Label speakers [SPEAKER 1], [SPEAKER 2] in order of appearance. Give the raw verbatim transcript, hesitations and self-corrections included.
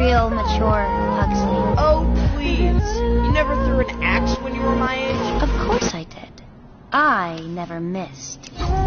[SPEAKER 1] real mature, Huxley.
[SPEAKER 2] Oh, please. You never threw an axe when you were my age?
[SPEAKER 1] Of course I did. I never missed.